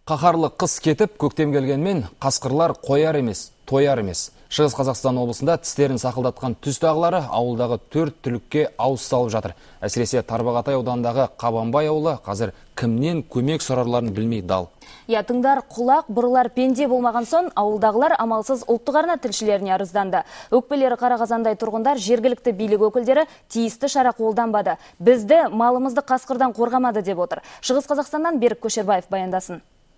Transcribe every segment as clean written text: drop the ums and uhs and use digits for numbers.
Қаһарлы қыс кетіп, көктем келгенмен қасқырлар қояр емес, тояр емес. Шығыс Қазақстан облысында тістерін сақылдатқан түз тағылары ауылдағы 4 түлікке ауыз салып жатыр. Әсіресе Тарбағатай аудандағы Қабанбай ауылы қазір кімнен көмек сұрарларын білмей дал. Тыңдар құлақ бұрылар пенде болмаған соң, ауылдағылар амалсыз ұлттық арна тілшілеріне арызданды. Өкпелері қара қазандай тұрғындар жергілікті билік өкілдері тиісті шара қолданбады. Бізді малымызды қасқырдан қорғамады деп отыр. Шығыс Қазақстаннан Берік Көшербаев баяндасын.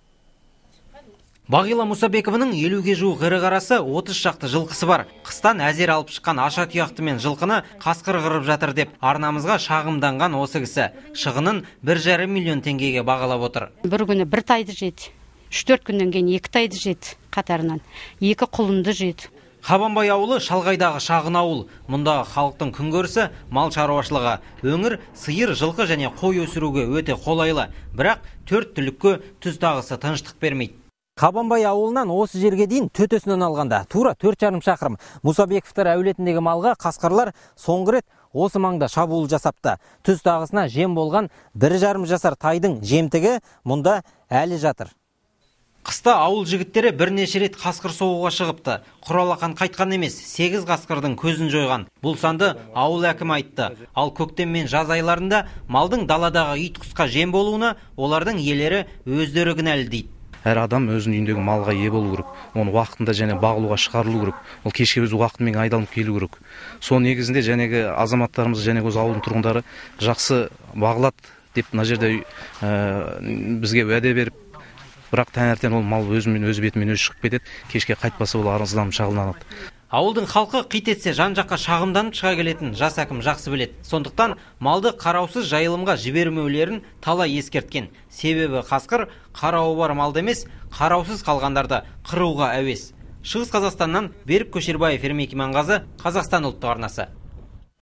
Бағила Мұсабековының 50-ге жуық ірі қарасы 30 шақты жылқысы бар. Қыстан әзер алып шыққан аша тұяқты мен жылқыны қасқыр қырып жатыр деп арнамызға шағымданған осы кісі. Шығынын 1,5 миллион теңгеге бағалап отыр. Бір күні бір тайды жеді. 3-4 күннен кейін 2 тайды жеді қатарынан. 2 құлынды жеді. Қабанбай ауылы шалғайдағы шағын ауыл. Мұндағы халықтың күнкөрісі мал шаруашылығы. Өңір сиыр, жылқы және қой өсіруге өте қолайлы. Бірақ 4 түлікке түз тағысы тыныштық бермейді. Қабанбай ауылынан осы жерге дейін төтесінен алғанда тура 4,5 шақырым. Мұсабековтар әулетіндегі малға қасқырлар соңғы рет осы маңда шабуыл жасапты. Түз тағысына жем болған 1,5 жасар тайдың жемтігі мұнда әлі жатыр. Қыста ауыл жігіттері бірнеше рет қасқыр соғуға шығыпты. Құралақан қайтқан емес, 8 қасқырдың көзін жойған. Бұл санды ауыл әкімі айтты. Ал көктем мен жаз айларында малдың даладағы ит құсқа жем болуына олардың иелері өздері кінәлі дейді. Әр адам өзінің үйіндегі малға ие болу керек. Оны уақытында және бағылуға шығарылу керек. Ол кешке өз уақытымен айдалып келу керек. Сол негізінде жәнегі азаматтарымыз және өз ауылдың тұрғындары жақсы бағылады деп мына жерде бізге уәде беріп, бірақ таңертең ол мал өз бетімен өзі шығып кетеді. Кешке қайтпаса ол арызданып шағымданады. Ауылдың халқы қит етсе жан-жаққа шағымданып шыға келетін жас әкім жақсы біледі. Сондықтан малды қараусыз жайылымға жібермеулерін талай ескерткен. Себебі қасқыр қарауы бар малды емес, қараусыз қалғандарды қыруға әуес. Шығыс Қазақстаннан Берік Көшербаев, Ермек Иманғазы, Қазақстан ұлттық арнасы.